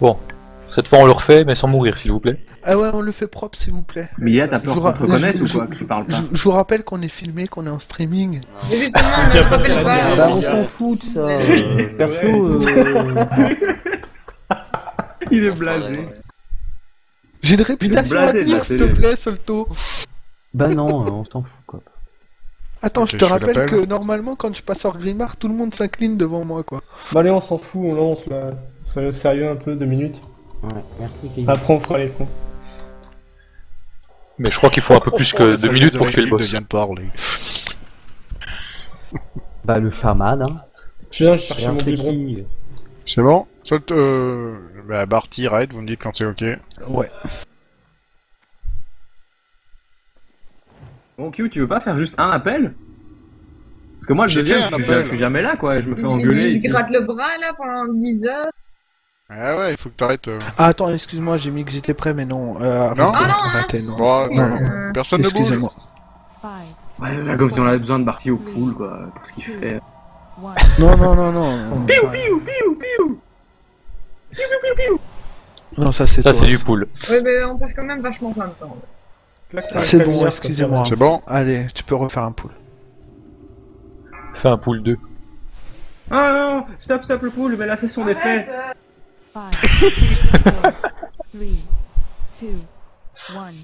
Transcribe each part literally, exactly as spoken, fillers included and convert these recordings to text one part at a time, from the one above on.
Bon, cette fois on le refait, mais sans mourir, s'il vous plaît. Ah ouais, on le fait propre, s'il vous plaît. Mia, t'as peur Je qu'on te vous reconnaisse je- ou quoi je- que tu parles pas? Je, je vous rappelle qu'on est filmé, qu'on est en streaming. Mais justement, je me rappelle pas. Bah euh, on s'en fout de ça. Ouais, euh, Perso, euh... Il est blasé. J'ai une réputation à blasé de la tenir, s'il te télé. plaît, Solto. bah non, euh, on s'en fout quoi. Attends, Ok, je te je fais rappelle l'appel. que normalement, quand je passe hors Grimard, tout le monde s'incline devant moi, quoi. Bah allez, on s'en fout, on lance là. Soyez sérieux un peu, deux minutes. Ouais, merci Kevin. Après on fera les cons. Mais je crois qu'il faut un peu plus que deux minutes pour tuer le boss. vient de parler. Bah le chaman, hein. Je viens chercher Regarde, mon c'est biberon. qui C'est bon? Saute, euh... Bah, Barty, raid, vous me dites quand c'est ok. Ouais. Bon, Q, tu veux pas faire juste un appel? Parce que moi, je J'ai viens, fait je un suis, appel. je suis jamais là, quoi, et je me fais Il, engueuler il ici. gratte le bras là pendant dix heures. Ah ouais, il faut que t'arrêtes. Euh... Ah, attends, excuse-moi, j'ai mis que j'étais prêt, mais non. Euh, Non arrêtez, Ah non, hein. arrêtez, non. Bon, non, Non. non. Personne ne bouge. Excusez-moi. Ouais, c'est là comme si on avait besoin de Barty au pool, quoi, pour ce qu'il fait. Non, non, non, non. Piou, piou, piou, piou! Piou, piou, piou, piou! Non, ça c'est Ça, toi. c'est du pool. Ouais, mais on passe quand même vachement plein de temps. Clac, C'est clac, bon, clac, excusez-moi. C'est bon? Allez, tu peux refaire un pool. Fais un pool deux. Ah non, non, stop, stop le pool, mais là c'est son effet. Five, four, three, two, one.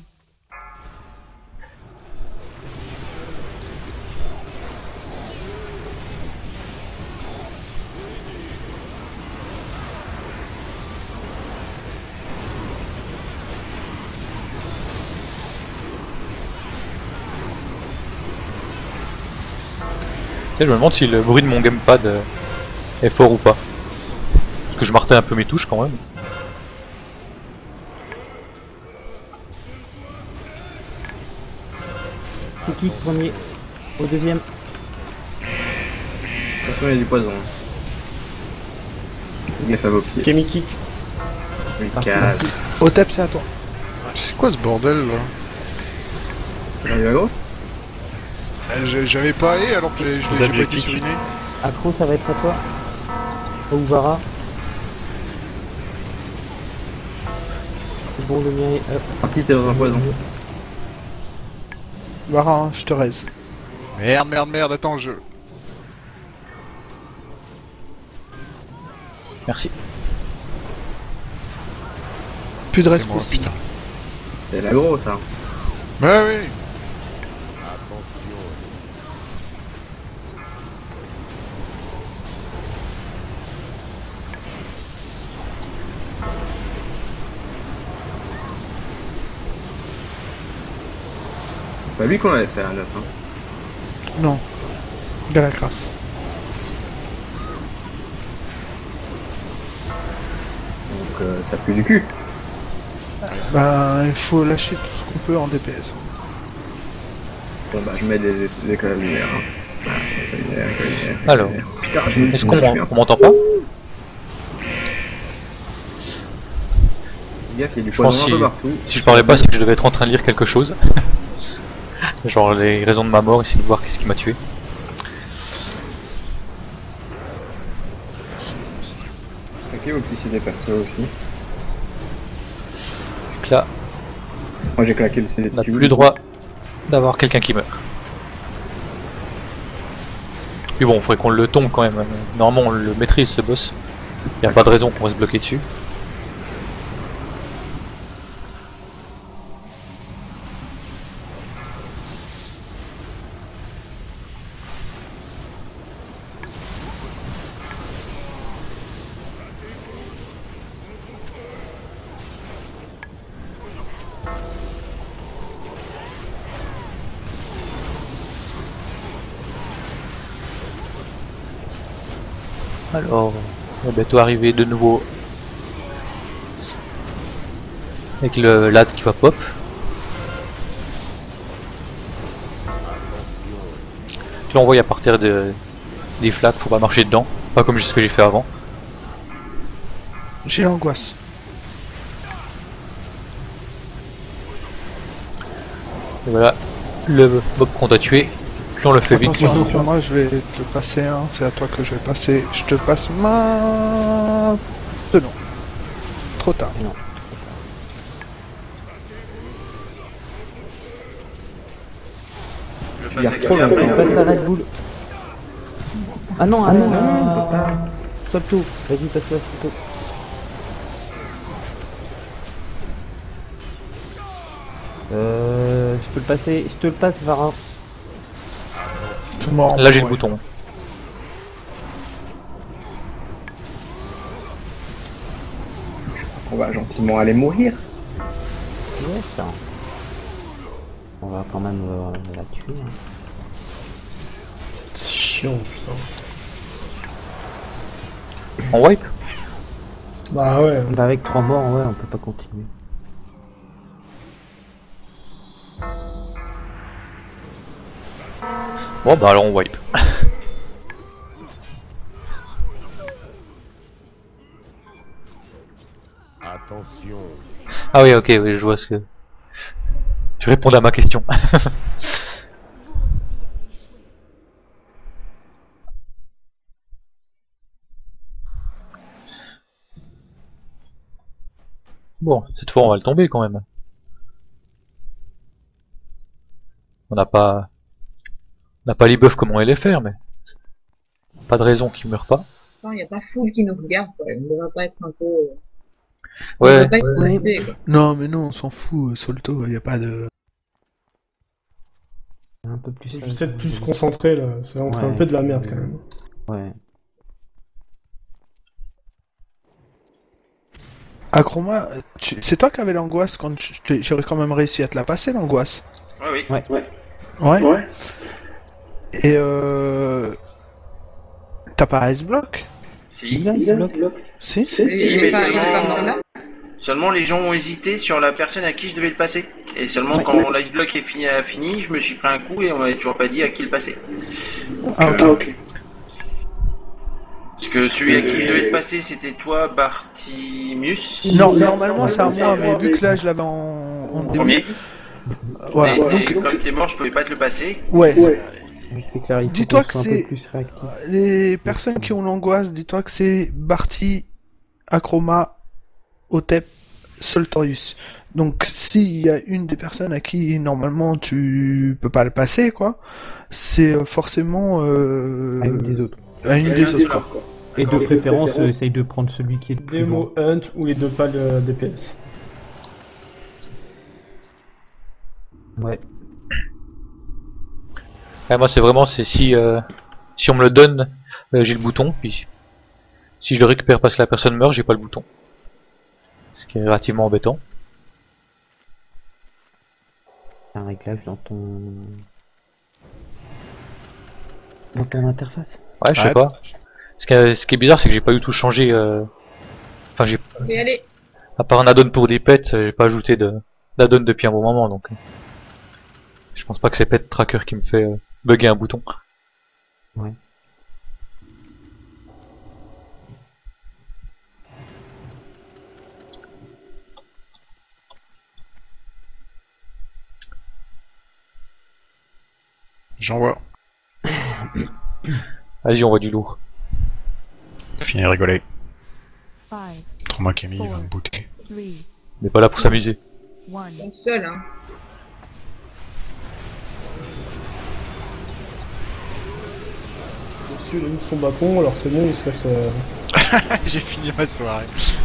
Tu sais, je me demande si le bruit de mon gamepad euh, est fort ou pas. Parce que je martèle un peu mes touches quand même. Qui qui premier au deuxième. Attention, il y a du poison. Fais gaffe à vos pieds. Kemi kick. Une case. Otep, c'est à toi. C'est quoi ce bordel là? T'arrives à gros? Euh, j'ai- J'avais pas et alors que j'ai j'ai- j'ai pas été suriné. Accro, ça va être à toi. Ouvara. C'est bon, le mien est up. Barty, t'es dans un poison. Vara, hein, je te raise. Merde, merde, merde, attends, je. Merci. Plus de C'est reste moi, possible. putain. C'est l'aggro, ça. Ouais, oui. C'est pas lui qu'on avait fait à neuf, hein. Non. Galacras. Donc euh, ça pue du cul. Ben, il faut lâcher tout ce qu'on peut en D P S. Bon bah je mets des, des écoles de lumière. Hein. Ah, écoles de lumière, écoles de lumière, écoles de Alors, lumière. Putain, je me est-ce je qu'on me tue, hein. on m'entend pas? Fais gaffe, il y a du Je pense poison un si, peu partout. si je parlais pas, c'est que je devais être en train de lire quelque chose. Genre les raisons de ma mort, essayer de voir qu'est-ce qui m'a tué. Ok, vos petits C D perso aussi. Donc là, Moi j'ai claqué le C D on n'a dessus. plus le droit d'avoir quelqu'un qui meurt. Puis bon, il faudrait qu'on le tombe quand même. Normalement, on le maîtrise ce boss. Il n'y a pas de raison qu'on va se bloquer dessus. Alors, on va bientôt arriver de nouveau avec le lad qui va pop. Tu l'envoies à partir de, des flaques, faut pas marcher dedans, pas comme ce que j'ai fait avant. J'ai l'angoisse. Et voilà, le mob qu'on t'a tué, puis on le fait vite. Attention, attention, moi je vais te passer un, c'est à toi que je vais passer. Je te passe maintenant. Trop tard. Non. Je Il y a passe trop à longtemps. Passe à Red Bull. Ah non, ah non, non, non. Solto. Vas-y, passe-le à Solto. Euh, je peux le passer, je te le passe, Vara. Tout mort. Là j'ai le bouton. On va gentiment aller mourir. Ouais, ça. On va quand même euh, la tuer. hein. C'est chiant, putain. On wipe. Bah ouais. Bah avec trois morts, ouais, on peut pas continuer. Bon bah alors on wipe. Attention. Ah oui, ok, oui, je vois ce que... Tu répondais à ma question. Bon, cette fois on va le tomber quand même. On n'a pas... On n'a pas les buffs comme on allait les faire, mais... Pas de raison qu'il meure pas. Il n'y a pas full qui nous regarde, quoi. On ne devrait pas être un peu... On Ouais, devrait pas être stressé, quoi. Non, mais non, on s'en fout, euh, Solto, il y a pas de. Un peu plus. J'essaie de plus se concentrer là. Ça, on fait un Ouais. peu de la merde quand même. Ouais. Acroma, tu- c'est toi qui avais l'angoisse quand je- t'ai- j'aurais quand même réussi à te la passer, l'angoisse. Ouais, oui. Ouais. Ouais. Ouais. Et euh. T'as pas Ice Block? Si. Il a, il bloque. Si? Et il mais est pas, il est seulement- pas mort là. Seulement les gens ont hésité sur la personne à qui je devais le passer. Et seulement Ouais. quand l'ice block est fini, a fini, je me suis pris un coup et on m'avait toujours pas dit à qui le passer. Ah, ok. Euh, Parce que celui à qui je devais le passer c'était toi, Bartimius. Non, normalement c'est à moi, mais vu que là je l'avais en, en début. Premier. Voilà, Et, et donc. comme t'es mort, je pouvais pas te le passer. Ouais. Je fais clair, il faut Dis-toi qu'on soit que un peu c'est- plus réactif. Les personnes qui ont l'angoisse, dis-toi que c'est Barty, Acroma, Otep, Soltorius. Donc s'il y a une des personnes à qui normalement tu peux pas le passer, quoi, c'est euh, forcément euh, À une des autres. à une des autres, quoi. Et de préférence, euh, essaye de prendre celui qui est le plus loin. Démo Hunt ou les deux pales euh, D P S. Ouais. Ouais, moi c'est vraiment, c'est si... euh, si on me le donne, euh, j'ai le bouton, puis... Si je le récupère parce que la personne meurt, j'ai pas le bouton. Ce qui est relativement embêtant. Un réglage dans ton... Dans ton interface. Ouais, je sais Ouais. pas. Ce qui est, ce qui est bizarre, c'est que j'ai pas du tout changé... euh, Enfin, j'ai... C'est aller. À part un add-on pour des pets, j'ai pas ajouté de d'add-on depuis un bon moment, donc... euh, Je pense pas que c'est Pet Tracker qui me fait euh, bugger un bouton. Ouais. J'envoie. Vas-y, on voit du lourd. Fini de rigoler. Five, Trauma Camille va me bouter. three, On n'est pas là pour s'amuser. one. Bon, seul, hein. Monsieur il a mis son bâton, alors c'est bon, il se laisse. euh, J'ai fini ma soirée.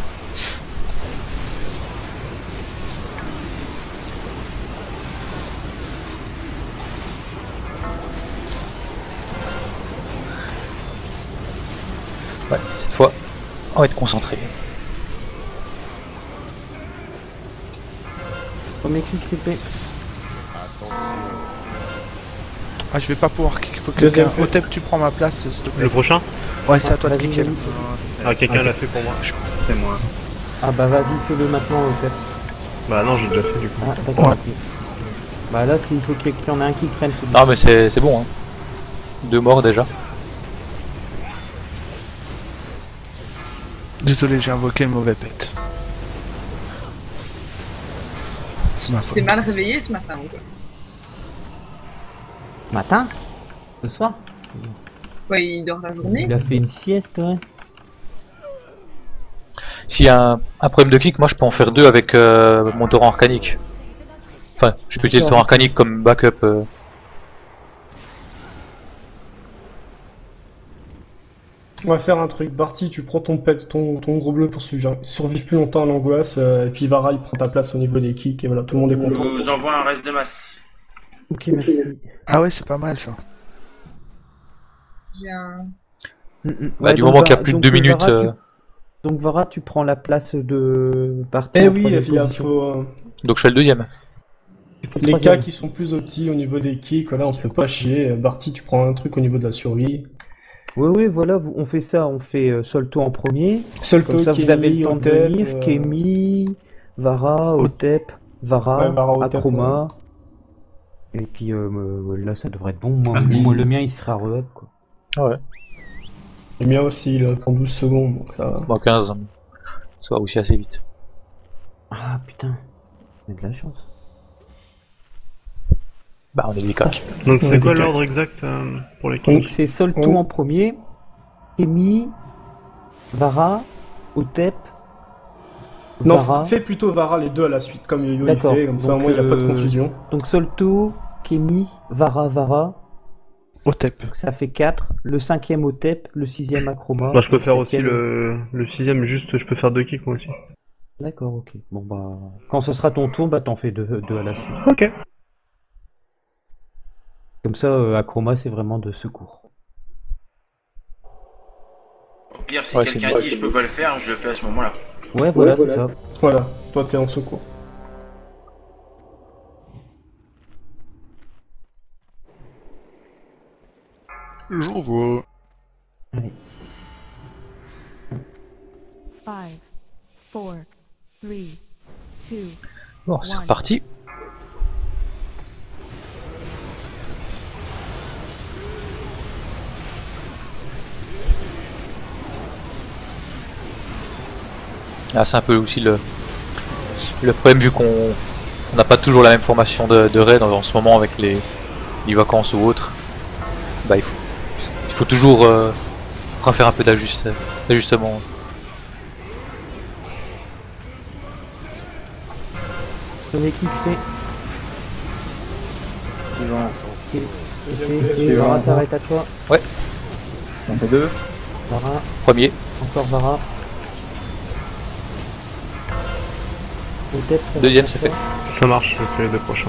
Ouais, cette fois, on va être concentré. Premier clic épée. Ah, je vais pas pouvoir cliquer. Faut que Deuxième quelqu'un. fait. Otep, tu prends ma place, s'il te plaît. Le prochain? Ouais, c'est à toi de Vas-y, cliquer. vas-y. Ah, quelqu'un l'a fait pour moi. C'est moi. Ah bah vas-y, fais-le maintenant, ok. Bah non, j'ai déjà fait du coup. Ah, d'accord. Ouais. ok. Bah là, il faut qu'il y en ait un qui prenne celui. Non mais c'est c'est bon, hein. Deux morts déjà. Désolé, j'ai invoqué le mauvais pet. C'est ma faute. T'es mal réveillé ce matin, ou quoi? Matin? Ce soir? Ouais, il dort la journée. Il a fait une sieste, ouais. S'il y a un, un problème de kick, moi je peux en faire deux avec euh, mon torrent arcanique. Enfin, je peux utiliser le torrent arcanique comme backup. Euh. On va faire un truc. Barty, tu prends ton pet, ton, ton gros bleu pour survivre, survivre plus longtemps à l'angoisse, euh, et puis Vara il prend ta place au niveau des kicks, et voilà, tout le monde est Je content. vous envoie un reste de masse. Ok, merci. Ah ouais, c'est pas mal ça. J'ai un... Mm, mm. Bah, Ouais, du donc moment qu'il y a Vara- plus de donc, deux euh, minutes. Vara, tu- euh, Donc Vara, tu prends la place de Barty. Eh en oui, troisième il y a- position. faut... euh, Donc je fais le deuxième. Tu fais le Les cas troisième. qui sont plus opti au niveau des kicks, voilà, on se fait pas chier. Barty, tu prends un truc au niveau de la survie. Oui, oui, voilà, vous- on fait ça, on fait euh, Solto en premier. Solto, Comme ça, vous avez Kenny, le temps de Otep, venir. euh, Kemi, Vara, Otep, Vara, Ouais, Vara, Otep, Akroma. Et puis euh, euh, là, ça devrait être bon. Moi, Ah, oui. moi, le mien, il sera re-up, quoi. Ouais. Le mien aussi, il prend douze secondes, donc ça... Bon, quinze. Ça va aussi assez vite. Ah putain, on a de la chance. Bah, on est efficace. Donc Ouais, c'est quoi des cas. l'ordre exact euh, pour les Donc kicks? c'est Solto Oui. en premier, Kemi, Vara, Otep, Non, Vara. fais plutôt Vara les deux à la suite, comme Yo-Yo il D'accord, fait, comme ça au donc, moins il n'y a pas de euh, confusion. Donc Solto, Kemi, Vara, Vara. Otep. Donc ça fait quatre. Le cinquième Otep, le sixième Akroma. Bah, je peux faire le aussi septième- le, le sixième, juste je peux faire deux kicks moi aussi. D'accord, ok. Bon bah, quand ce sera ton tour, bah t'en fais deux, deux à la suite. Ok. Comme ça, euh, Akroma c'est vraiment de secours. Au pire, si Ouais, c'est quelqu'un une- dit je peux pas le faire, je le fais à ce moment-là. Ouais, voilà, c'est ça. Voilà, toi t'es en secours. J'envoie. Five, four, three, two, Bon, c'est one. reparti. Ah, c'est un peu aussi le, le problème vu qu'on on n'a pas toujours la même formation de, de raid en, en ce moment avec les, les vacances ou autres. Bah il faut, il faut toujours euh, refaire un peu d'ajuste- d'ajustement. Ton équipe fait. Suivant. Ok. Ok, Vara t'arrête à toi. On fait deux. Vara, Premier, encore Vara. Otep, ça va deuxième pour c'est toi. fait. Ça marche, je fais les deux prochains.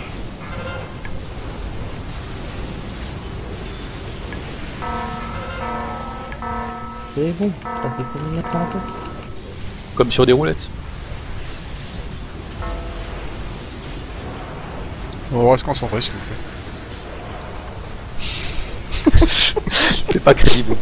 C'est bon, ça fait combien de mètres en tout? Comme sur des roulettes. On va se concentrer s'il vous plaît. C'est pas crédible.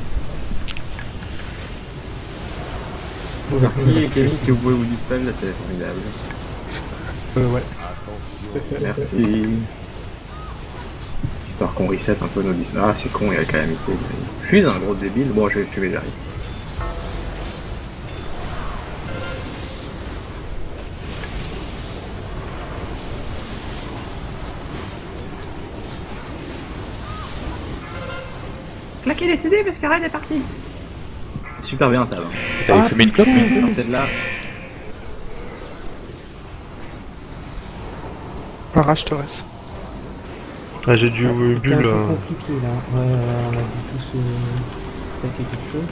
Parti et Kevin, si vous pouvez vous dispel, c'est formidable. Euh, ouais. C'est fait. Merci. Histoire qu'on reset un peu nos dispels. Ah, c'est con, il y a la calamité. Je suis un gros débile. Bon, je vais le tuer, j'arrive. Claquez les C D parce que Red est parti. Super bien, t'as. T'avais fumé une clope lui? Sortez de là. Arrache Torres. Ah, j'ai du euh, C'est un bulle. peu euh, compliqué là. Ouais, ouais, on a dû tous euh, plaquer quelque chose.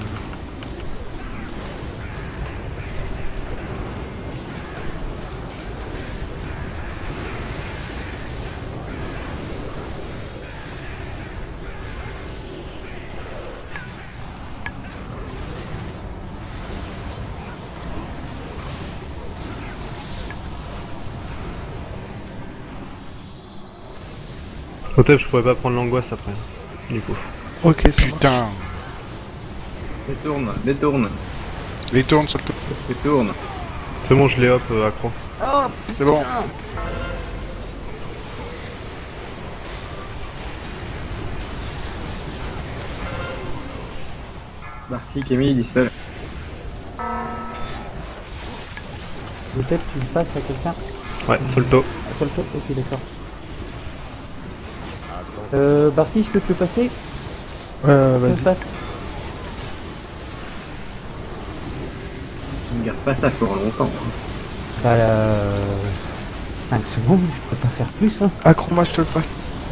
Peut-être je pourrais pas prendre l'angoisse après. Du coup. Ok, ça marche. Putain. Détourne, détourne, Les tournes sur le top. détourne. C'est bon, je l'ai hop, euh, accro. C'est bon. Barty, Kemi, dispel. Peut-être tu le passes à quelqu'un. Ouais, Solto. À toi le tour. Ok, d'accord. Euh, Barty, je peux te le passer? Euh, Je te le vas-y. passe. Ne garde pas ça pour longtemps. Hein. Bah, euh... cinq secondes, je peux pas faire plus, hein. Acroma, je te le passe.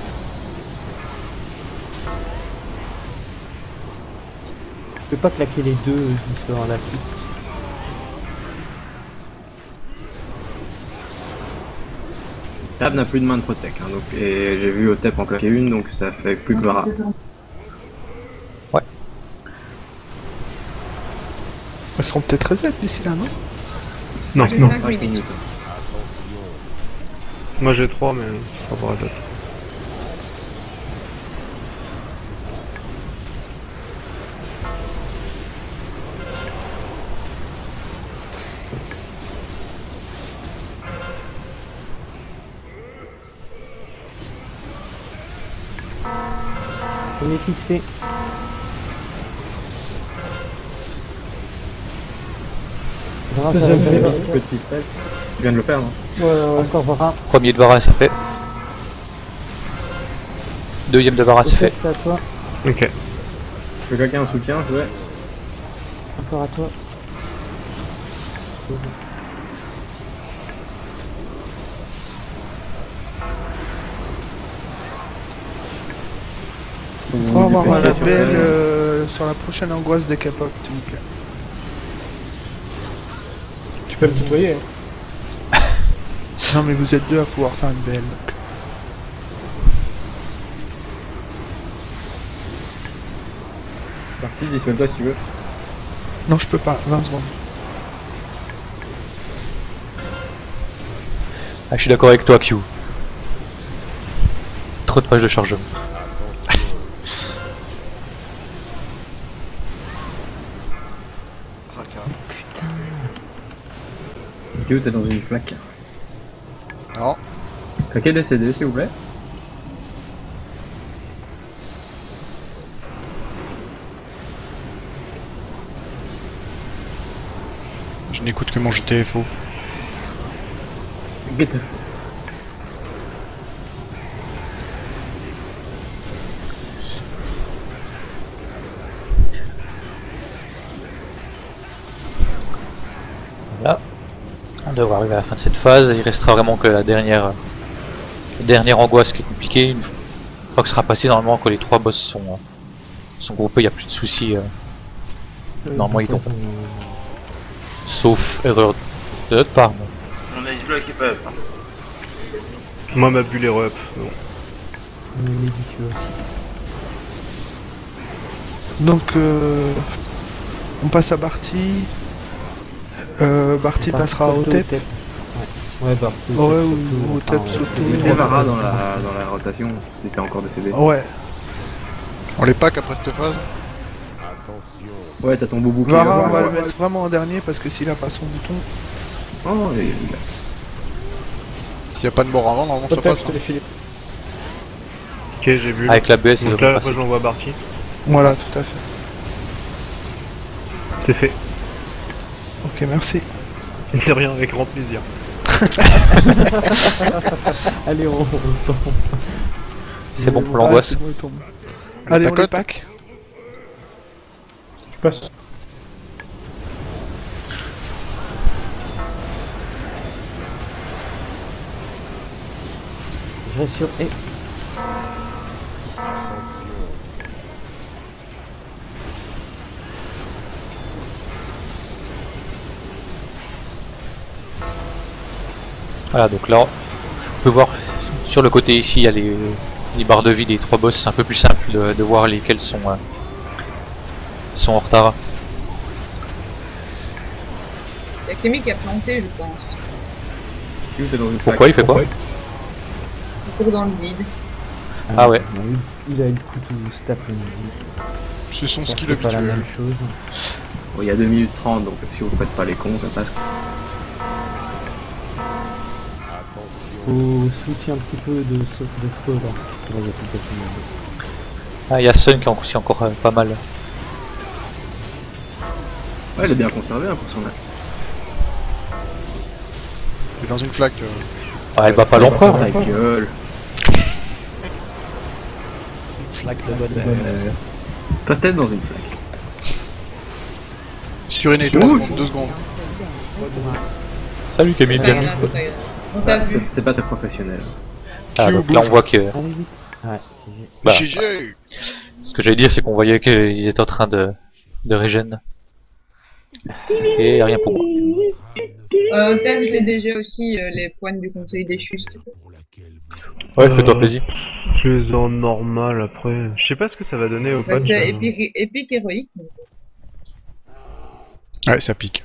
Je peux pas claquer les deux juste dans la suite. Tab n'a plus de main de protect, hein, donc, et j'ai vu Otep en claquer une, donc ça fait plus que Vara. Ouais. Elles seront peut-être reset d'ici là, non? Non, cinq- non. cinq minutes. Moi j'ai trois, mais c'est pas pour la date. On est fixé. Vara, ça Deuxième va, phase. ça va. Un petit peu de dispel. Tu viens de le perdre. Hein. Ouais, ouais. Encore Vara. Premier de Vara, c'est fait. Deuxième de Vara, c'est fait. C'est à toi. Ok. Je veux quelqu'un un soutien, ouais. Encore à toi. Pour avoir un péché sur label scène. euh, sur la prochaine angoisse des K-pop, s'il vous plaît. Tu peux me tutoyer. Hein. Non mais vous êtes deux à pouvoir faire une B L. donc. Parti, dispel-toi si tu veux. Non, je peux pas, vingt secondes. Ah, je suis d'accord avec toi, Q. Trop de pages de chargement. Q, t'es dans une flaque. Non. Claquez des C D s'il vous plaît. Je n'écoute que mon G T F O. Get. Voilà. On devrait arriver à la fin de cette phase. Il restera vraiment que la dernière, la dernière angoisse qui est compliquée. Une fois que ce sera passé, normalement, que les trois boss sont, sont groupés, il n'y a plus de soucis. euh, Normalement, ils tombent. Sauf erreur de notre part. mais- Mon ice block est pas up. Hein. Moi ma bulle est re-up. Bon. On est ridicule aussi. Donc, euh, on passe à Barty. Euh, Barty Barty passera au surtout T E P. Ouais, ouais Barty. Ouais, ou, surtout, ou T E P enfin, surtout. ouais. Mettez Vara dans la, dans la rotation si t'as encore des C D. Ouais, On les pack après cette phase. Ouais, t'as ton boubou qui Vara, est on va là. le mettre vraiment en dernier parce que s'il a pas son bouton. Oh, et... S'il n'y a pas de mort avant, normalement ça Peut-être passe. je te les file. Ok, j'ai vu. Avec la B S, il Donc devrait là, passer. après je l'envoie à Barty. Voilà, tout à fait. C'est fait. Ok, merci. C'est rien, avec grand plaisir. Allez, on tombe. C'est bon pour Ouais, l'angoisse. c'est bon, il tombe. Allez, on les pacote. pack. Tu passes. Je reste sur E. Voilà, donc là, on peut voir sur le côté ici, il y a les, les barres de vie des trois boss. C'est un peu plus simple de, de voir lesquels sont, euh, sont en retard. Il y a Kémy qui a planté, je pense. Q, t'es dans une Pourquoi il fait quoi? Il court dans le vide. Ah ouais. Il a eu le coup tout se tape le nez. C'est son skill C'est pas la habituel. même chose. Bon, il y a deux minutes trente, donc si vous faites pas les cons, ça passe. Faut switcher un petit peu de saut de feu là. Ouais, il y a plus de monde. Ah, il y a Sun qui en aussi encore euh, pas mal. Ouais, il est bien conservé hein, pour son âge. Il est dans une flaque. euh, Ah, elle va pas l'empereur. Ta gueule. Une flaque de bonheur. Euh, Ta tête dans une flaque. Sur une étoile, Ouh. demande deux secondes. Salut Camille, C'est pas bienvenue. grave, c'est pas grave. On t'a Bah, vu. c'est c'est pas très professionnel. Ah, donc là on voit que... Allez vite. Ouais. Bah, G G. ce que j'allais dire c'est qu'on voyait qu'ils étaient en train de, de régène. Et rien pour moi. Euh, t'as vu les D G aussi, euh, les points du conseil déchu, s'il te plaît. Ouais, fais-toi Euh, plaisir. Je les ai en normal après. Je sais pas ce que ça va donner au Bah, patch. c'est euh. épique, épique héroïque. donc. Ouais, ça pique.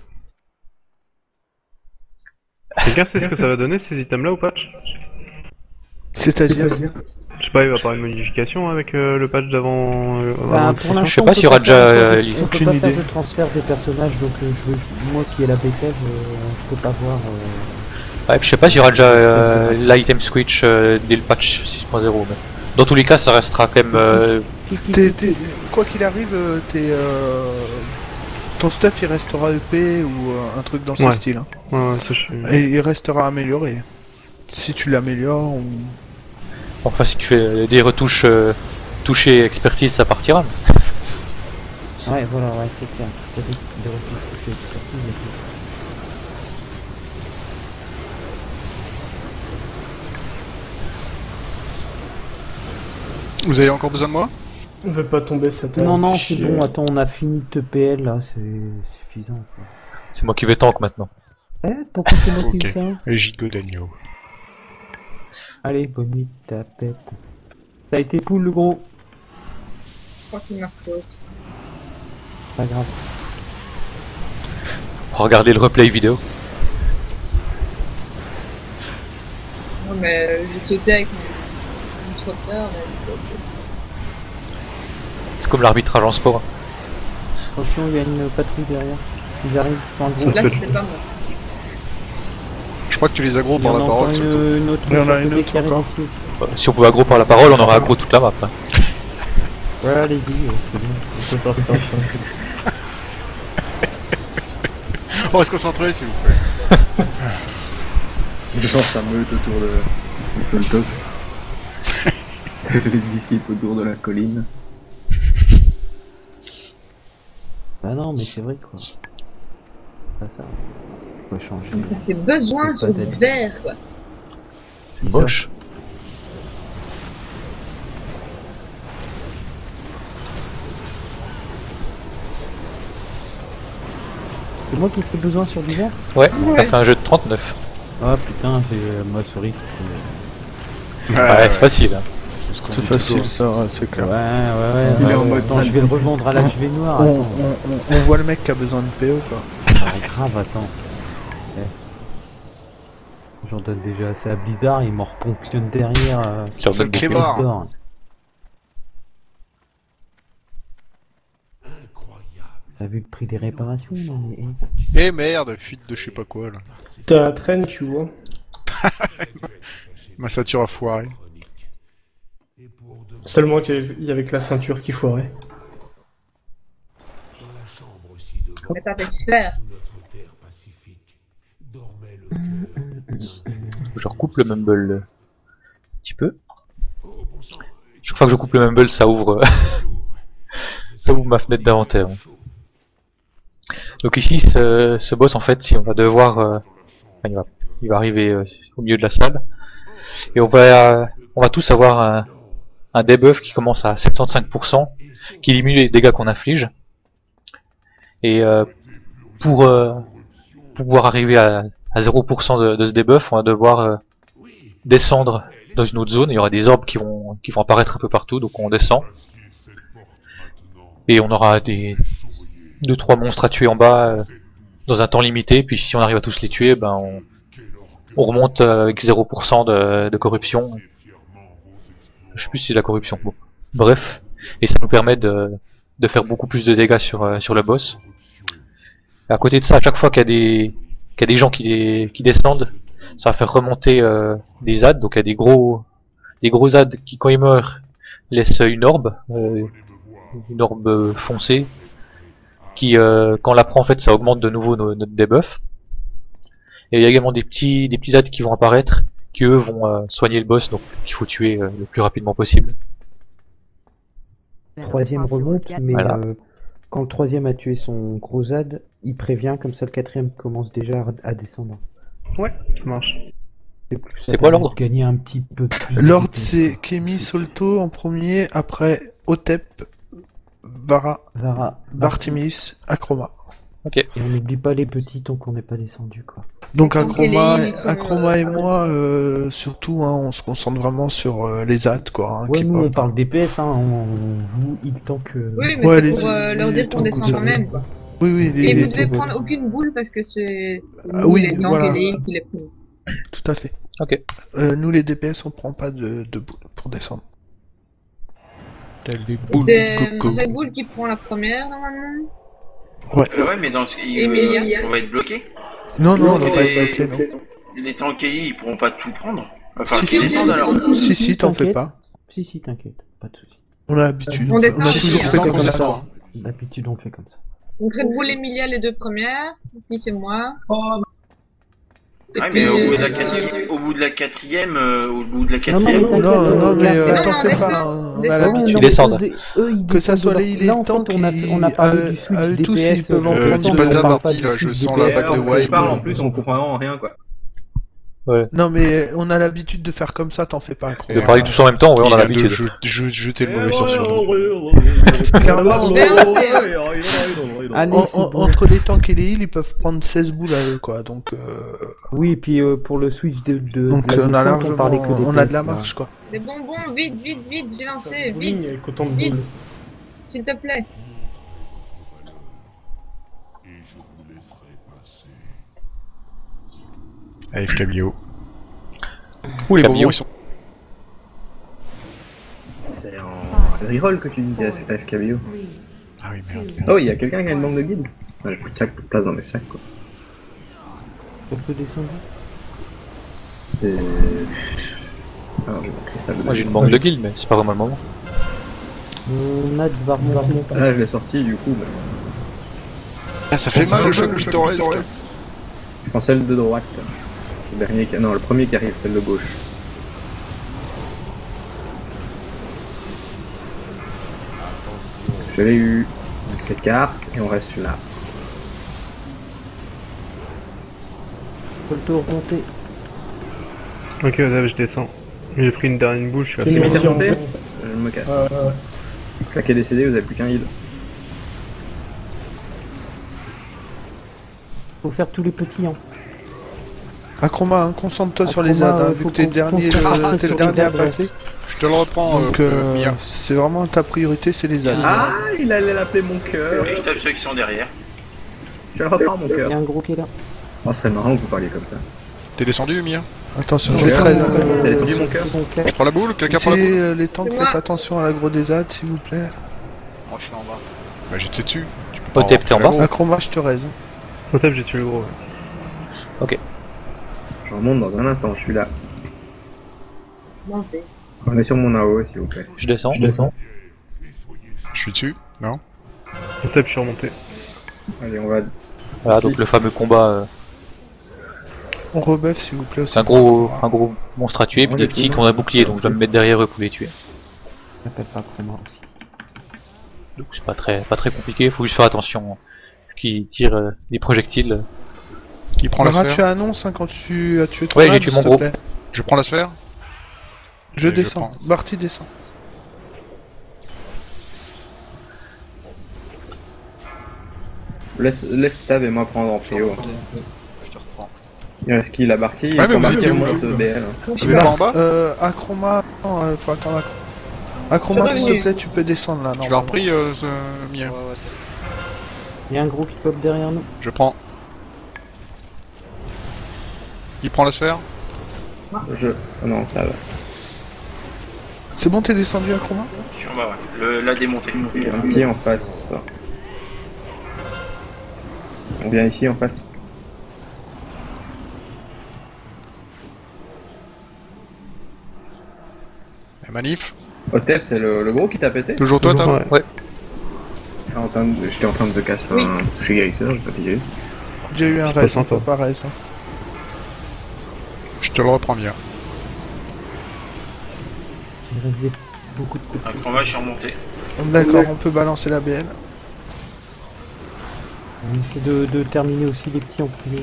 Quelqu'un sait ce que ça va donner ces items là au patch? C'est-à-dire Je sais pas, il va y avoir une modification avec euh, le patch d'avant. euh, avant Bah, l'extension. pour l'instant, Je sais on pas peut s'il y aura pas déjà, faire- euh, on les- peut pas aucune faire idée. de transfert des personnages, donc euh, je veux, moi qui ai la bêta, je, je peux pas voir. euh, Ouais, puis je sais pas s'il y aura déjà euh, l'item switch euh, dès le patch six point zéro. Mais... Dans tous les cas, ça restera quand même... Euh... qui- qui- T'es- t'es- quoi qu'il arrive, euh, t'es, euh, ton stuff il restera E P ou euh, un truc dans ce Ouais. style. Hein. Ouais, ouais, ça je suis. Et il restera amélioré. Si tu l'améliores ou... Enfin, si tu fais des retouches euh, toucher expertise, ça partira. Ouais, voilà, ouais, c'est clair. T'as des, des ressources touchées expertise, mais c'est- Vous avez encore besoin de moi? On veut pas tomber ça t'a Non, non, fait c'est chier. bon, attends, on a fini de T P L là, c'est suffisant. Quoi. C'est moi qui vais tank maintenant. Eh, pourquoi c'est moi qui Ok. dis ça? Et gigot d'agneau. Allez, bonne nuit, tapette. Ça a été cool le gros, Je crois qu'il marque faute. pas grave. Regardez le replay vidéo. Non, mais euh, j'ai sauté avec mon, mon trotteur, là, c'était ok. C'est comme l'arbitrage en sport. Attention, il y a une patrouille derrière. Ils arrivent sur un gros. Là, c'était pas moi. Je crois que tu les aggros Il y par en la a encore parole. surtout. une, une autre. Il y en a sur une le côté autre qui arrive encore. ici. Euh, Si on pouvait aggro par la parole, on aurait aggro toute la map. Hein. Ouais, allez-y, euh, c'est bon. On peut faire ça. On va se concentrer s'il vous plaît. Genre ça meute autour de, de Soltov. Les disciples autour de la colline. Bah non, mais c'est vrai quoi. Pas ça. Faut changer. Ça fait besoin C'est sur pas du d'être- verre, quoi. C'est moche. C'est moi qui fais besoin sur du verre. Ouais, Ouais. t'as fait un jeu de trente-neuf. Ah putain, c'est euh, ma souris qui fait. Ouais, c'est facile. Hein. C'est ce qu'on C'est dit facile toujours. ça, ouais, c'est Ouais, clair. ouais, ouais. Il est ouais, en ouais. mode Attends, je vais le salty. revendre à la H V noire. On, Attends. on, on, on voit le mec qui a besoin de P O quoi. Ah, grave, attends. Eh. J'en donne déjà assez à Blizzard, il m'en reponctionne derrière. Euh, Tu leur C'est donnes le des clébard. d'or. T'as vu le prix des réparations là, mais... eh. Eh merde, fuite de je sais pas quoi là. T'as la traîne, tu vois. Ma ceinture a foiré. Seulement qu'il y avait que la ceinture qui foirait. Mais pas tes sphères. Je recoupe le mumble un petit peu. Chaque fois que je coupe le mumble, ça ouvre, ça ouvre ma fenêtre d'inventaire. Donc ici, ce, ce boss, en fait, si on va devoir, euh, enfin, il va, il va arriver euh, au milieu de la salle, et on va, euh, on va tous avoir un, un debuff qui commence à soixante-quinze pour cent, qui diminue les dégâts qu'on inflige. Et euh, pour, euh, pour pouvoir arriver à, à zéro pour cent de, de ce debuff, on va devoir euh, descendre dans une autre zone. Il y aura des orbes qui vont, qui vont apparaître un peu partout, donc on descend. Et on aura des deux trois monstres à tuer en bas euh, dans un temps limité. Puis si on arrive à tous les tuer, ben on, on remonte euh, avec zéro pour cent de, de corruption. Je sais plus si c'est de la corruption. Bon. Bref, et ça nous permet de, de faire beaucoup plus de dégâts sur, euh, sur le boss. Et à côté de ça, à chaque fois qu'il y a des, qu'il y a des gens qui, qui descendent, ça va faire remonter euh, des adds. Donc il y a des gros, des gros adds qui, quand ils meurent, laissent une orbe, euh, une orbe foncée, qui, euh, quand on la prend, en fait, ça augmente de nouveau no, notre debuff. Et il y a également des petits, des petits adds qui vont apparaître, qui eux vont euh, soigner le boss, donc qu'il faut tuer euh, le plus rapidement possible. Troisième remonte, mais Voilà. euh, quand le troisième a tué son gros Z, il prévient, comme ça le quatrième commence déjà à, à descendre. Ouais, ça marche. C'est quoi l'ordre? Gagner un petit peu plus. L'ordre c'est Kemi Solto en premier, après Otep, Vara, Vara, Bartimius, Akroma. Ok. Et on n'oublie pas les petits tant qu'on n'est pas descendu quoi. Donc Donc, Akroma, les- ils sont, Akroma euh, et moi, euh, surtout, hein, on se concentre vraiment sur euh, les A D quoi. Hein, Ouais, qui nous on pop. parle D P S, hein, on, on joue il tant que. Oui, mais Ouais, c'est les- pour euh, leur les dire qu'on tanks, descend vous quand savez. même, quoi. Oui, oui, les, Et les- vous devez les- prendre aucune boule parce que c'est c'est Ah nous, oui, les tanks voilà. et les heals qui les prennent. tout à fait. Ok. Euh, nous les D P S on prend pas de, de boule pour descendre. T'as les Et boules c'est de coco. Red Bull qui prend la première, normalement. Euh, ouais, mais dans ce Et Emilia. on va être bloqué. Non, non, on Parce va que pas les- être bloqué, non. Les tanks ils pourront pas tout prendre. Enfin, Si, qu'ils si, descendent alors. Si, si, t'en fais t'inquiète. pas. Si, si, t'inquiète, pas de soucis. On a l'habitude. On descend a aussi, toujours hein. fait Tant comme qu'on ça. descend. hein. D'habitude on le fait comme ça. Donc Red Bull, Emilia, les deux premières. Puis c'est moi. Et Ouais, puis, mais au bout de la euh, quatrième, au bout de la quatrième, euh, au bout de la Non, quatrième, non, Non, non, non, mais euh, Non, t'en non, fais descend, pas, on a descend. l'habitude. Ils descendent. Eux, eux, ils Que ça descendent soit de les leur- il est Là, en temps fait, on a, qui- on a parlé à- du switch à eux D tous, P S. ils peuvent en euh, Euh, prendre dis de- pas on ça, parle Marty, là, je sens la vague de on wipe. parle en plus, on comprend vraiment rien quoi. Non, mais on a l'habitude de faire comme ça, t'en fais pas. De parler tous en même temps, ouais, on Il a vient de l'habitude. je- je- jeter le mauvais sort sur nous. Clairement, Mais en- c'est- Allez, en- c'est en- bon. entre les tanks et les heals, ils peuvent prendre seize boules à eux, quoi. Donc, euh, Oui, et puis euh, pour le switch de, de, donc de la on a descente, on parlait largement, que des on a de P S, la là. marge, quoi. Les bonbons, vite, vite, vite, j'ai lancé, Oui, vite, avec autant de vite, boules. s'il te plaît. A F K bio. Ouh, les Cabio. bonbons, ils sont. C'est en reroll que tu dis que c'est F K B O. Three, Ah oui, merde. Oh, il y a quelqu'un qui a une banque de guide. Ouais, j'ai plus de sacs pour place dans mes sacs quoi. On peut descendre. Et... Alors, j'ai mon cristal de Moi j'ai une banque de guild, mais c'est pas vraiment le moment. On a de Varmont. Ah, là, je l'ai sorti du coup. Bah... Ah, ça fait mal le choc pittoresque. Je prends celle de droite. Le dernier qui... Non, le premier qui arrive, celle de gauche. Je l'ai eu. On s'écarte et on reste là. Faut le tour remonter. Ok, là, je descends. J'ai pris une dernière boule, je suis C'est assez une mis loin. mission. remonté. Je me casse. Ouais, ouais, ouais. Là qui est décédé, vous avez plus qu'un heal. Faut faire tous les petits, hein. Acroma, hein, concentre-toi sur les Acroma, A D, hein, euh, vu faut que t'es le qu'on- dernier, qu'on- euh, qu'on- t'es le sur les dernier à A D, passer. Je te le reprends, Donc, euh, euh, Mia. c'est vraiment ta priorité, c'est les A D. Ah, il allait l'appeler mon cœur. Et je tape ceux qui sont derrière. Je le reprends mon Il y cœur. a un gros qui est là. Oh, ce serait marrant que vous parliez comme ça. T'es descendu, Mia? Attention, je Mon cœur, traîne. euh, T'as descendu mon cœur? Donc, là, Je prends la boule? Quelqu'un Si prend la boule? euh, les tanks, C'est moi. faites attention à l'agro des A D, s'il vous plaît. Moi je suis en bas. Bah, j'étais dessus. Tu peux pas Otep, t'es en rentrer bas? Acroma, je te raise. Au top, j'ai tué le gros. Ouais. Je remonte dans un instant, je suis là. Bon, fait. On est sur mon A O, s'il vous plaît. Je descends. Je descends. Je suis dessus? Non? Au top, je suis remonté. Allez, on va. Voilà, donc le fameux combat, euh, On rebuff, s'il vous plaît. c'est un gros, un gros monstre à tuer, puis des petits qu'on a bouclier, donc je dois me mettre derrière eux pour les tuer. je m'appelle pas Acroma aussi. Donc c'est pas très, pas très compliqué, faut juste faire attention. Qui tire euh, des projectiles. Qui prend la Mara, tu sphère? annonces hein, quand tu as tué ton Ouais, A D, j'ai tué s'il mon te gros. plaît. Je prends la sphère? Je Et je descends. prends. Barty descend. Laisse, laisse Tab et moi prendre en trio. Je te reprends. Il reste qui la Barty? Ouais, mais vous étiez où, là? B L. Vous êtes pas en bas? Euh, Acroma, non, euh, faut attendre Acroma. Acroma, Je suis s'il te revenu. plaît, tu peux descendre là. Tu l'as normalement. repris, euh, ce Mia? Il y a un gros qui pop derrière nous. Je prends. Il prend la sphère? Je. Oh non, ça va. C'est bon, t'es descendu Acroma? Je suis en bas, ouais. Le, la démontée. Il y a un petit en face. On vient ici en face. La manif? Otep, c'est le, le gros qui t'a pété? Toujours toi, Toujours, Tab? ouais. Ouais. En train de- J'étais en train de te casser. Oui. Enfin, je suis guérisseur, j'ai pas pillé. J'ai eu un C'est pas reste, sympa. pas reste. Hein. Je te le reprends bien. Il reste des- beaucoup de coups de Un combat, je suis remonté. D'accord, on peut balancer la B L. On essaie de, de terminer aussi les petits en premier.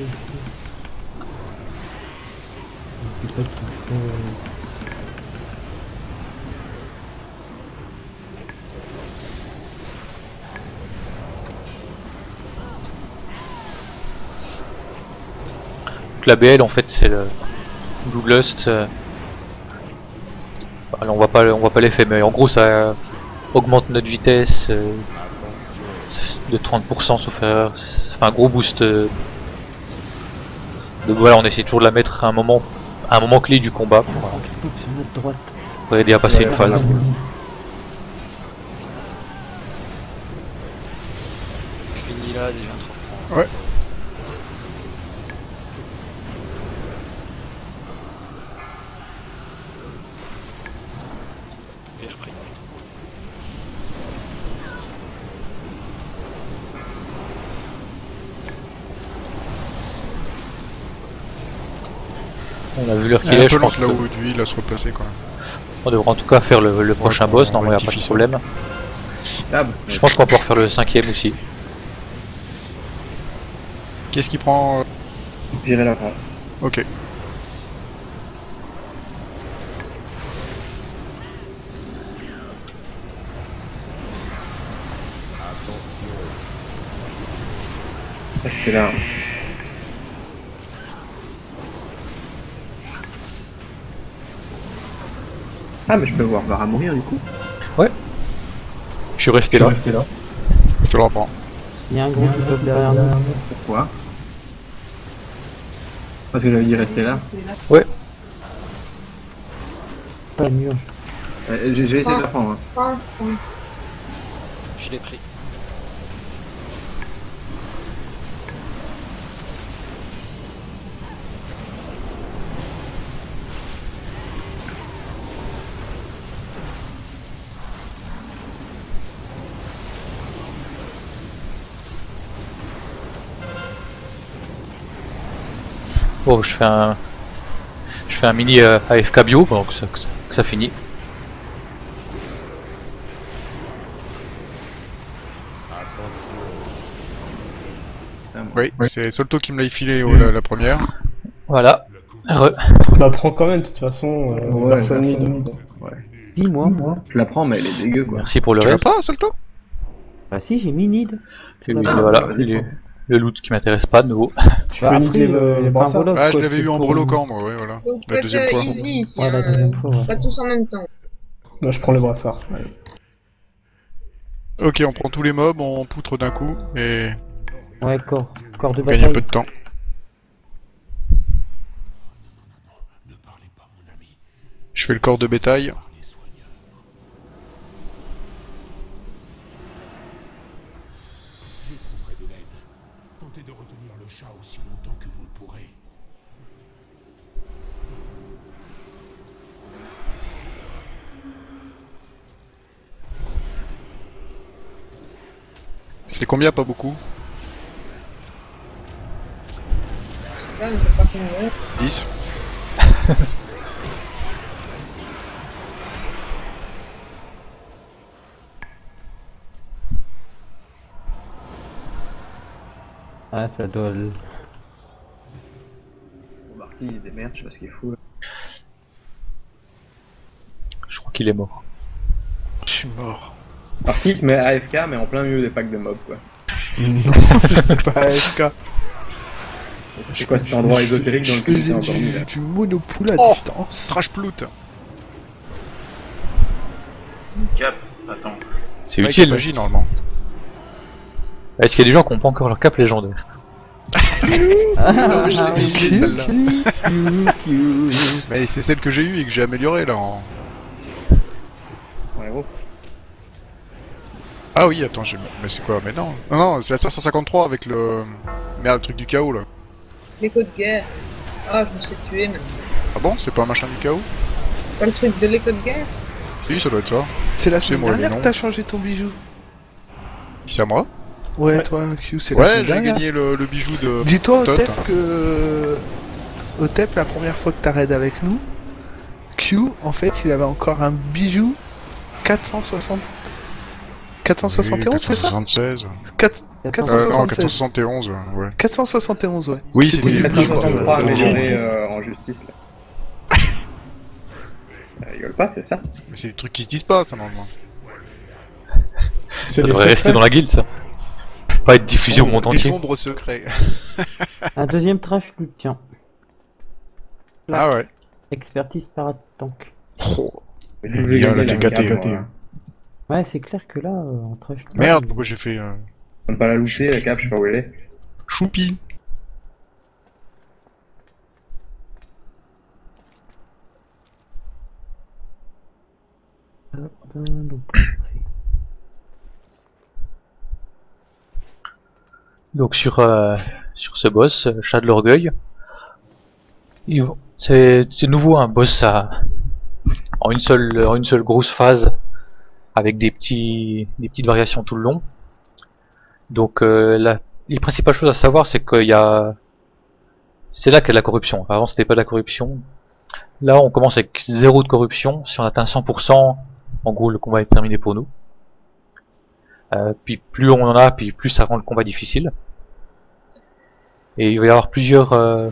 C'est pas qu'il faut... Donc la B L en fait c'est le Bloodlust. Euh... Alors, on voit pas, on voit pas l'effet, mais en gros ça euh, augmente notre vitesse euh, de trente pour cent sauf erreur. Ça fait un gros boost. Euh... Donc voilà, on essaie toujours de la mettre à un moment, à un moment clé du combat pour, euh, pour aider à passer Ouais, une phase. voilà. Fini là déjà. Ouais. Et je prie. On a vu l'heure qu'il Elle est est, un je peu pense lente là que où lui il a se replacer quand même. on devrait en tout cas faire le, le prochain on- boss, on normalement il n'y a pas de rectifie ça. problème. Ah, bah, Je pense qu'on va pouvoir faire le cinquième aussi. Qu'est-ce qui prend euh, j'irai la prendre. Ok. Restez là. Ah, mais je peux voir Vara mourir du coup. Je suis resté là. Je te le reprends. Il y a un gros qui pop derrière nous. Pourquoi? Parce que j'avais dit rester là. Pas mûr. Euh, J'ai j'ai essayé de la prendre. Hein. Point, point. Je l'ai pris. Bon, je fais un, je fais un mini euh, A F K bio, donc ça, que ça, que ça finit. C'est à moi. Oui, c'est Solto qui me l'a filé oh, la, la première. Voilà. Re. Bah prends quand même, de toute façon, euh, Ouais, personne personne need. Ouais. Dis-moi, moi. Je la prends, mais elle est dégueu quoi. Merci pour le Tu l'as reste. pas, Solto? Bah si, j'ai mis need. Et Ah, voilà, bah, le, le loot qui m'intéresse pas de nouveau. Tu Bah, peux need après, les, euh, les enfin, brassards. voilà, Ah, je quoi, l'avais c'est eu en pour- breloquant moi, ouais, voilà. Donc La faites deuxième euh, fois. easy ici, Ouais, la hein, deuxième fois, ouais. pas tous en même temps. Bah, je prends les brassards. Ok, on prend tous les mobs, on poutre d'un coup et Ouais, corps. Corps de on gagne bataille. un peu de temps. Je fais le corps de bétail. C'est combien? Pas beaucoup? Là, mais c'est pas combien. dix. Ah, ça doit... le- Bon, Marty il se démerde, je sais pas ce qu'il fout. Là. Je crois qu'il est mort. Je suis mort. Marty se met A F K, mais en plein milieu des packs de mobs quoi. Non, c'est pas A F K. C'est quoi cet endroit ésotérique dans Je lequel faisais t'es encore mis là? du, du monopole à Oh distance. Trash plout. Cap, attends. C'est Ouais, utile. magie normalement. Est-ce qu'il y a des gens qui n'ont pas encore leur cap légendaire? Non, mais je l'ai ok, oublié, celle-là. ok. Mais c'est celle que j'ai eue et que j'ai améliorée là en... Ouais, gros. Ah oui, attends, j'ai... mais c'est quoi? Mais non, non, non, c'est la cinq cent cinquante-trois avec le... Merde, le truc du chaos là. L'écho de guerre. Ah, je me suis tué maintenant. Ah bon? C'est pas un machin du chaos? C'est pas le truc de l'écho de guerre? Si, ça doit être ça. C'est la C'est semaine moi, les dernière noms. que t'as changé ton bijou. Qui c'est à moi? Ouais, Ouais. toi, Q, c'est la Ouais, semaine j'ai dernière. gagné le, le bijou de... Dis-toi au Tot. T E P que... Au T E P, la première fois que t'as raid avec nous, Q, en fait, il avait encore un bijou quatre cent soixante... quatre cent soixante et onze, c'est ça quatre cent soixante-seize. quatre- Euh, non, quatre cent soixante et onze, ouais. quatre cent soixante et onze, ouais. Oui, c'était... quatre cent soixante-trois amélioré euh, en justice, là. euh, rigole pas, c'est ça? Mais c'est des trucs qui se disent pas, ça, normalement. Ça devrait rester dans la guilde, ça. Pas être diffusé au monde entier. Des sombres secrets. Un deuxième trash loot, tiens. Ah ouais. Expertise paratank. Oh. Il y a la gâté. Ouais, c'est clair que là, euh, en trash loot... Merde, pourquoi j'ai fait... Euh... On peut pas la loucher, la cape, je sais pas où elle est. Choupi. Donc sur euh, sur ce boss, euh, Chat de l'Orgueil, c'est c'est nouveau un boss à en une seule en une seule grosse phase avec des petits des petites variations tout le long. Donc euh, la les principales choses à savoir, c'est qu'il y a c'est là qu'il y a de la corruption. Avant c'était pas de la corruption. Là on commence avec zéro de corruption. Si on atteint cent pour cent, en gros le combat est terminé pour nous. Euh, puis plus on en a, puis plus ça rend le combat difficile. Et il va y avoir plusieurs euh,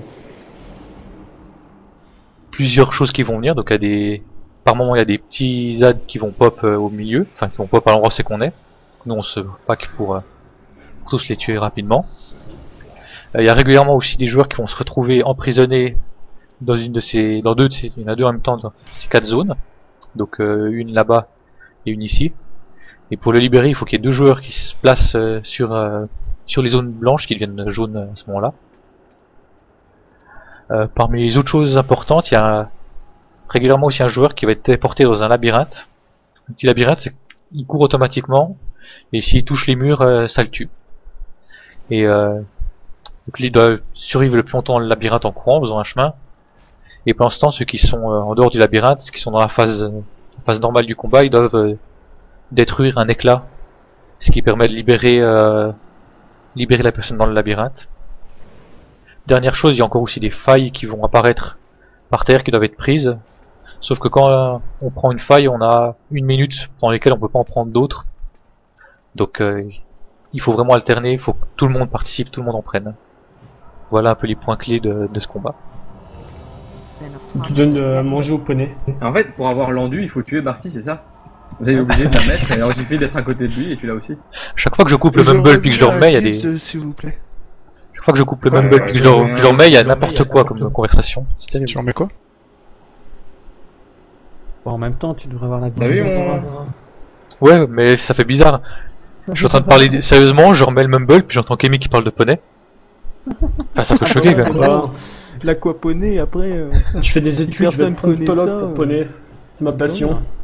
plusieurs choses qui vont venir. Donc il y a des par moment il y a des petits Z A D qui vont pop euh, au milieu, enfin qui vont pop à l'endroit où c'est qu'on est. Nous on se pack pour, euh, pour tous les tuer rapidement. Euh, il y a régulièrement aussi des joueurs qui vont se retrouver emprisonnés dans une de ces, dans deux de ces, il y en a deux en même temps dans ces quatre zones. Donc euh, une là-bas et une ici. Et pour le libérer, il faut qu'il y ait deux joueurs qui se placent euh, sur euh, sur les zones blanches qui deviennent jaunes à ce moment-là. Euh, parmi les autres choses importantes, il y a régulièrement aussi un joueur qui va être téléporté dans un labyrinthe. Un petit labyrinthe, c'est qu'il court automatiquement et s'il touche les murs, euh, ça le tue. Et euh, donc il doit survivre le plus longtemps dans le labyrinthe en courant, en faisant un chemin. Et pendant ce temps, ceux qui sont euh, en dehors du labyrinthe, ceux qui sont dans la phase, euh, phase normale du combat, ils doivent euh, détruire un éclat, ce qui permet de libérer euh, libérer la personne dans le labyrinthe. Dernière chose, il y a encore aussi des failles qui vont apparaître par terre qui doivent être prises. Sauf que quand euh, on prend une faille, on a une minute pendant lesquelles on peut pas en prendre d'autres. Donc euh, il faut vraiment alterner, il faut que tout le monde participe, tout le monde en prenne. Voilà un peu les points clés de, de ce combat. Tu donnes à manger au poney. En fait, pour avoir l'endu, il faut tuer Barty, c'est ça? Vous êtes obligé de la mettre, et alors il suffit d'être à côté de lui et tu l'as aussi. Chaque fois que je coupe le mumble puis que je le remets, il y a des... S'il vous plaît. Chaque fois que je coupe le mumble puis que je le je le remets, il y a n'importe quoi comme conversation. C'est terrible. Tu remets quoi? Bon, en même temps, tu devrais avoir la T'as vu mon... Ouais, mais ça fait bizarre. Je suis en train de parler sérieusement, je remets le mumble puis j'entends Kémy qui parle de poney. Enfin, ça peut choquer quand même. Ah, l'aquaponey, après... Euh... Je fais des études, je vais Personne être proctologue connaît ça, pour poney. C'est ma passion. Non.